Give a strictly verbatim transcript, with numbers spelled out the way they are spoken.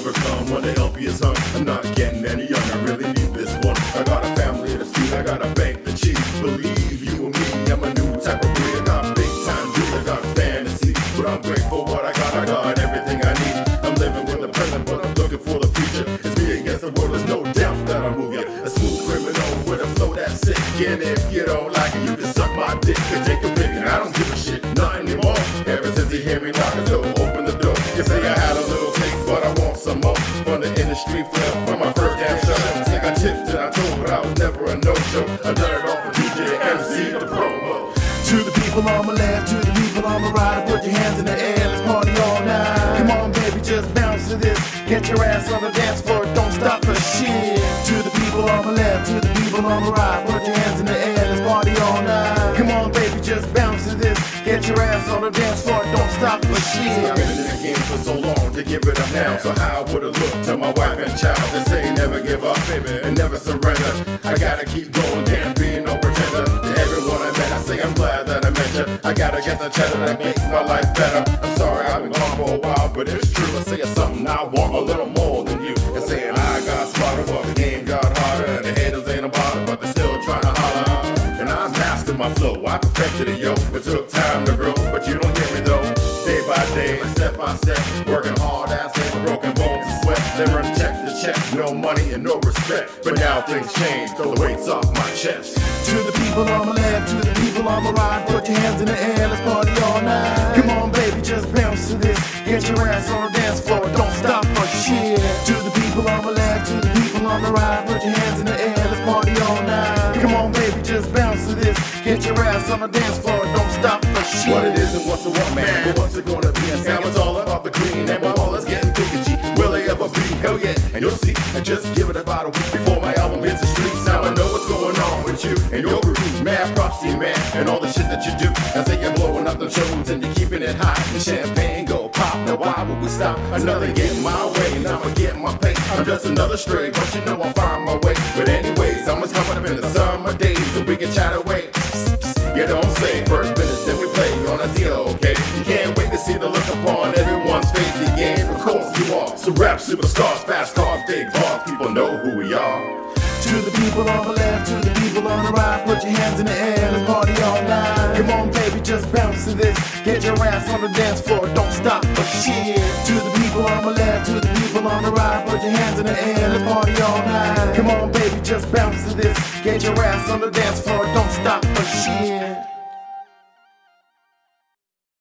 never come when the L P is hung. I'm not getting any younger, I really need this one. I got a family to feed, I got a bank to cheat. Believe you and me, I'm a new type of breed. I got big time dreams, I got fantasy, but I'm grateful for what I got. I got everything I need. I'm living with the present, but I'm looking for the future. It's me against the world, there's no doubt that I move ya. A smooth criminal with a flow that's sick. And if you don't like it, you can suck my dick and take a pic. And I don't give a shit, not anymore. Ever since you hear me knock the door, open the door. You say I had a little taste, but I want some more. From the industry flip, from my first damn show. Take a tip that I told, but I was never a no-show. I done it all for D J, M C, the promo. To the people on my left, to the people on my right, put your hands in the air, let's party all night. Come on baby, just bounce to this. Get your ass on the dance floor, don't stop for shit. To the people on my left, to the people on my right, put your hands in the air, let's party all night. Come on baby, just bounce to this. Get your ass on the dance floor, don't stop for shit. I've been in the game for so long to give it up now. So how would it look to my wife and child to say never give up, baby, and never surrender? I gotta keep going, can't be no pretender. To everyone I met, I say I'm glad that I met you. I gotta get the cheddar that makes my life better. I'm sorry I've been gone for a while, but it's true. I say it's something I want a little more than you. And saying I got smarter, but the game got harder, and the haters ain't about it, but they're still trying to holler. And I mastered my flow, I perfected it, yo. It took time to grow, but you don't hear me though. Day by day, step by step, working hard, ass and broken bones and sweat. Never check to check, no money and no respect. But now things change, throw the weights off my chest. To the people on my left, to the people on my right, put your hands in the air, let's party all night. Come on baby, just bounce to this. Get your ass on the dance floor, don't stop for shit. To the people on my left, to the people on the right, put your hands in the air, let's party all night. Come on baby, just bounce to this. Get your ass on the dance floor, don't stop for shit. What it is and what's the what, man, but what's it gonna be? And now it's all about the green, and my wallet's getting big and G. Will they ever be? Hell yeah, and you'll see. And just give it about a week before my album hits the streets. Now I know what's going on with you and your group. Mad props to you, man, and all the shit that you do. I say you're blowing up the shows and you're keeping it hot. The champagne go pop, now why would we stop? Another get my way, now I get my pay. I'm just another stray, but you know I'll find my way. But anyways, summer's coming up in the summer days, so we can chat away. You don't say, first minutes, then we play on a deal, okay? You can't wait to see the look upon everyone's face. The game, of course you are. So rap superstars, fast cars, big bars, people know who we are. To the people on the left, to the people on the right, put your hands in the air, let's party all night. Come on baby, just bounce to this. Get your ass on the dance floor, don't stop for shit. To the people on the left, to the people on the right, put your hands in the air, let's party all night. Come on baby, just bounce to this. Get your ass on the dance floor, don't stop for shit.